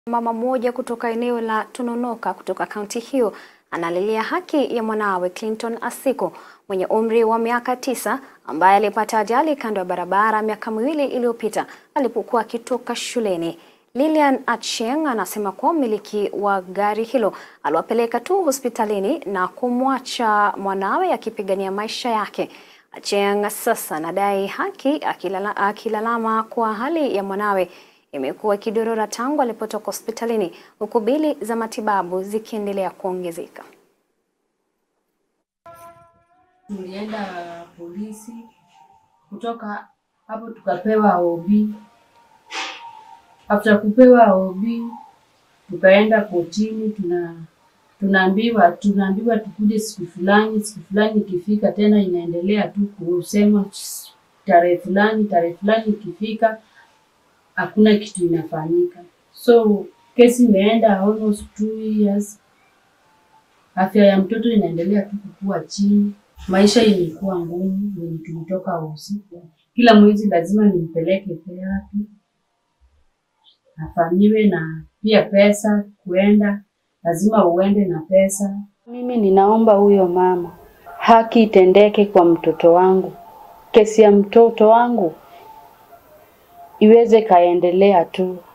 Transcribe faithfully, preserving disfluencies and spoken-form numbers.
Mama mmoja kutoka eneo la Tononoka kutoka kaunti hiyo analilia haki ya mwanawe Clinton Asiko mwenye umri wa miaka tisa ambaye alipata ajali kando ya barabara miaka miwili iliyopita alipokuwa akitoka shuleni. Lilian Achieng anasema kuwa mmiliki wa gari hilo aliwapeleka tu hospitalini na kumwacha mwanawe akipigania maisha yake. Achieng sasa anadai haki akilala, akilalama kwa hali ya mwanawe imekuwa ikidorora tangu alipotoka hospitalini huku bili za matibabu zikiendelea kuongezeka. Tulienda polisi, kutoka hapo tukapewa O B. After kupewa O B tukaenda kotini, tuna tunaambiwa tunaambiwa tukuje siku fulani, siku fulani ikifika tena inaendelea tu kusema tarehe fulani, tarehe fulani ikifika hakuna kitu inafanyika. So kesi imeenda almost two years. Afya ya mtoto inaendelea tu kukua chini. Maisha imekuwa ngumu, ndio tulitoka usiku. Kila mwezi lazima nimpeleke therapy. Afanyiwe na pia pesa kuenda, lazima uende na pesa. Mimi ninaomba huyo mama haki itendeke kwa mtoto wangu. Kesi ya mtoto wangu iweze kaendelea tu.